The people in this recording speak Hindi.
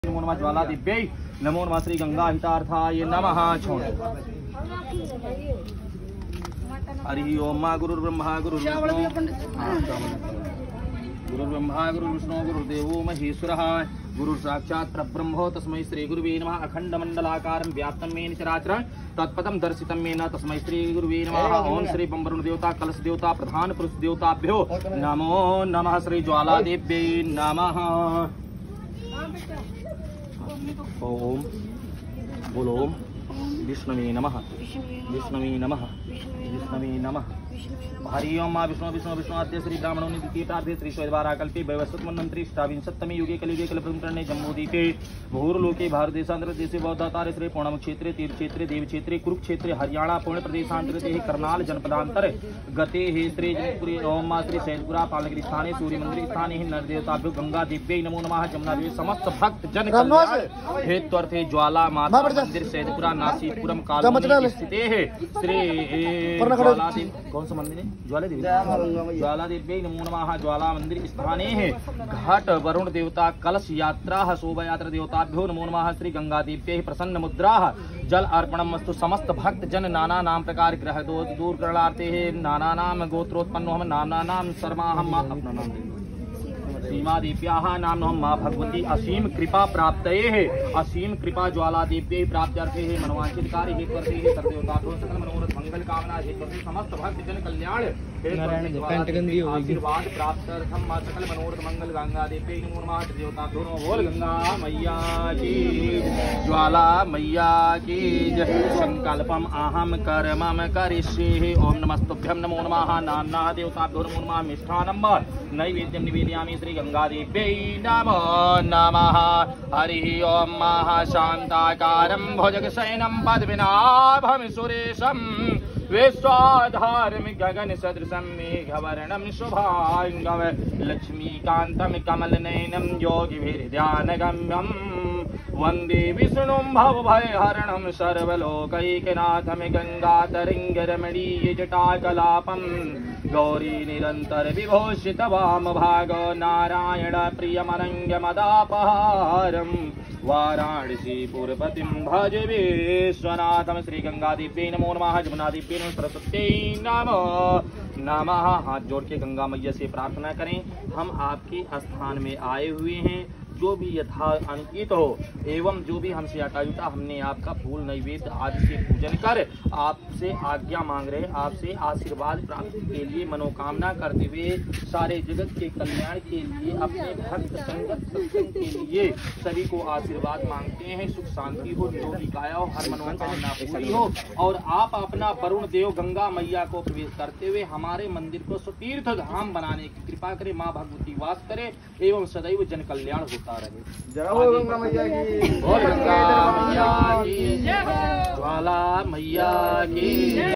नमो नमः ज्वाला दिव्यै नमो नमः श्री गंगा हितार्थाय नमः। छोड़ हरि ओम मां गुरुर्ब्रह्मा गुरुर्ब्रह्मा गुरुर्विष्णु गुरुर्देवो महेश्वरः गुरु साक्षात् परब्रह्मो तस्मै श्री गुरुवे नमः। अखंड मंडलाकारं व्याप्तं येन चराचरं तत्पदं दर्शितं येन तस्मै श्री गुरुवे नमः। ओम श्री बंबरुण देवता कलश देवता प्रधान पुरुष देवताभ्यो नमो नमः। श्री ज्वाला देव्यै नमः। ओम बोलो विष्णवे नमः विष्णवे नमः विष्णवे नमः। हरि ओम मां विष्णु विष्णु विष्णुआद्य श्री ब्राह्मणों ने द्वितीय प्रार्थे श्री शैवारा कल्पे वैवस्वत मन्वंतरी अष्टाविंशतमे युगे कलियुगे कलप्रंकरणे जम्बूदीपे भूर्लोके भारत देशांतर देशे बौद्धातारे श्री पूर्णम क्षेत्रे तीर्थ क्षेत्रे देव क्षेत्रे कुरुक्षेत्रे हरियाणा पुण्य प्रदेशांतरे करनाल जनपदांतर गते हे श्री जनकपुरी ओम मां श्री शैलपुरा पालगिरी स्थाने सूर्य मंदिर स्थाने नरदेवताभ्यो गंगा देव्यै नमो नमः। जमुना देवी समस्त भक्त जन कल्याण हेत्वर्थे ज्वाला माता मंदिर शैलपुरा नासिकपुरम कालोनी स्थिते है श्री ज्वाला देवी कौन सा मंदिर है ज्वाला देव्यै नमो नमः। ज्वाला मंदिर स्थाने है घाट वरुण देवता कलश यात्रा शोभा यात्रा देवताभ्यो नमो नमः। श्री गंगा देव्यै प्रसन्न मुद्रा जल अर्पणमस्तु। समस्त भक्त जन नाना नाम प्रकार ग्रह दूर करणार्थे नाना नाम गोत्रोत्पन्नो हम नाना नाम शर्मा हम अपना नाम सीमा देव्याः नाम मां भगवती असीम कृपा प्राप्तये है। असीम कृपा ज्वाला देव्यै प्राप्त्यर्थे है मनोवांछित कार्य हेतुर्थे है सर्वदेवताभ्यो सकल मनोरथ मंगल कामना हेतुर्थे समस्त भक्त जन कल्याण आशीर्वाद प्राप्त्यर्थम मां सकल मनोरथ मंगल गंगा देव्यै नमो नमः। देवताभ्यो नमो बोल गंगा मैया की ज्वाला मैया की संकल्पम अहम कर्मम करिष्ये। ओम नमस्तुभ्यं नमो नमः। नाना देवताभ्यो नमो नमः। मिष्ठान्नम नैवेद्यं निवेदयामि श्री गंगा देव्यै नमो नमः। हरि ओम महाशांताकारं भुजगशयनं पद्मनाभं सुरेशं विश्वाधारं गगन सदृशं मेघवर्णं शुभांगं लक्ष्मीकान्तं कमलनयनं योगिभिर्ध्यानगम्यं वन्दे विष्णुं भवभयहरणं सर्वलोकैकनाथं गंगातरङ्गरमणीयजटाकलापं गौरी निरंतर विभूषित वामभाग नारायण प्रियमनङ्गमदापहारं वाराणसी पुरपतिं भज विश्वनाथं। श्री गंगा देव्यै नमो नमः। जमुना देव्यै नमः। सरस्वत्यै नमो नमः। हाथ जोड़ के गंगा मैया से प्रार्थना करें। हम आपके स्थान में आए हुए हैं, जो भी यथा अंकित हो एवं जो भी हमसे अटायुता हमने आपका फूल नैवेद्य आदि से पूजन कर आपसे आज्ञा मांग रहे, आपसे आशीर्वाद प्राप्ति के लिए मनोकामना करते हुए सारे जगत के कल्याण के लिए अपने भक्त संगत सत्संग के लिए सभी को आशीर्वाद मांगते हैं। सुख शांति हो, निरोगी काया हो, हर मनोकामना पूरी हो और आप अपना वरुण देव गंगा मैया को प्रवेश करते हुए हमारे मंदिर को सुतीर्थ धाम बनाने की कृपा करे। माँ भगवती वास करे एवं सदैव जन कल्याण होता रहे। जय हो गंगा मैया की, गंगा मैया की, ज्वाला मैया की।